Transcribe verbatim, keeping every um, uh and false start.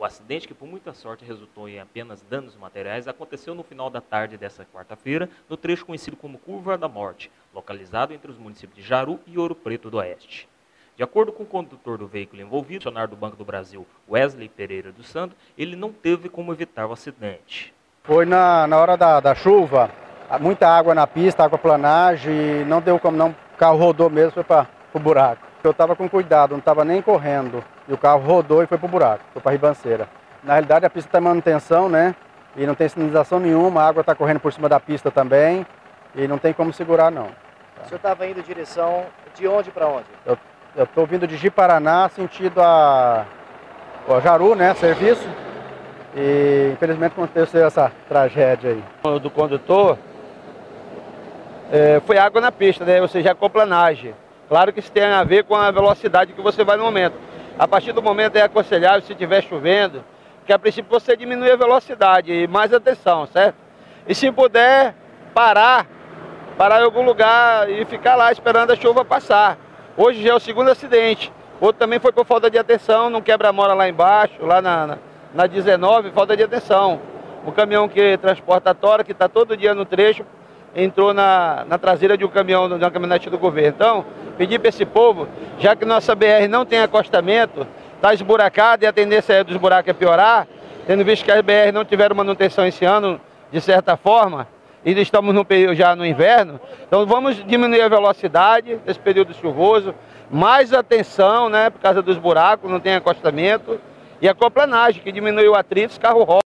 acidente, que por muita sorte resultou em apenas danos materiais, aconteceu no final da tarde desta quarta-feira, no trecho conhecido como Curva da Morte, localizado entre os municípios de Jaru e Ouro Preto do Oeste. De acordo com o condutor do veículo envolvido, o funcionário do Banco do Brasil, Wesley Pereira dos Santos, ele não teve como evitar o acidente. Foi na, na hora da, da chuva, muita água na pista, aquaplanagem, e não deu como não, o carro rodou mesmo, foi para o buraco. Eu estava com cuidado, não estava nem correndo, e o carro rodou e foi para o buraco, foi para a ribanceira. Na realidade a pista está em manutenção, né, e não tem sinalização nenhuma, a água está correndo por cima da pista também, e não tem como segurar não. O senhor estava indo em direção de onde para onde? Eu estou vindo de Ji-Paraná, sentido a, a Jaru, né, serviço. E infelizmente aconteceu essa tragédia aí. Do condutor, é, foi água na pista, né? Ou seja, aquaplanagem. Claro que isso tem a ver com a velocidade que você vai no momento. A partir do momento é aconselhável, se estiver chovendo, que a princípio você diminui a velocidade e mais atenção, certo? E se puder, parar, parar em algum lugar e ficar lá esperando a chuva passar. Hoje já é o segundo acidente. Outro também foi por falta de atenção, num quebra-mola lá embaixo, lá na... na Na dezenove, falta de atenção. O caminhão que transporta a tora, que está todo dia no trecho, entrou na, na traseira de um caminhão, de uma caminhonete do governo. Então, pedir para esse povo, já que nossa B R não tem acostamento, está esburacada e a tendência dos buracos é piorar, tendo visto que as B R não tiveram manutenção esse ano, de certa forma, e estamos no período, já no inverno, então vamos diminuir a velocidade nesse período chuvoso, mais atenção, né, por causa dos buracos, não tem acostamento, e a aquaplanagem, que diminui o atrito, os carros rodam.